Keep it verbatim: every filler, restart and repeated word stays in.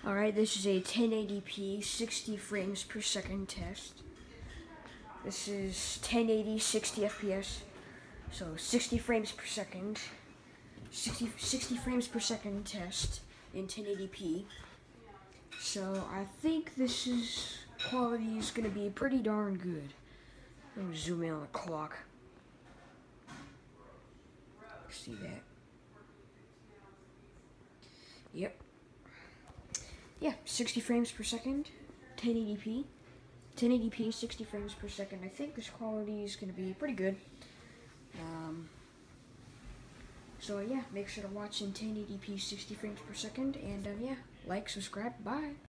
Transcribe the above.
Alright, this is a ten eighty p sixty frames per second test. This is ten eighty sixty F P S. So sixty frames per second. sixty, sixty frames per second test in ten eighty p. So I think this is quality is gonna be pretty darn good. Let me zoom in on the clock. See that? Yep. Yeah, sixty frames per second, ten eighty p. ten eighty p, sixty frames per second. I think this quality is going to be pretty good. Um, so yeah, make sure to watch in ten eighty p, sixty frames per second. And um, yeah, like, subscribe, bye.